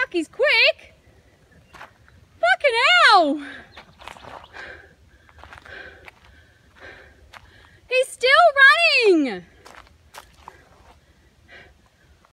Fuck, he's quick. Fucking hell. He's still running.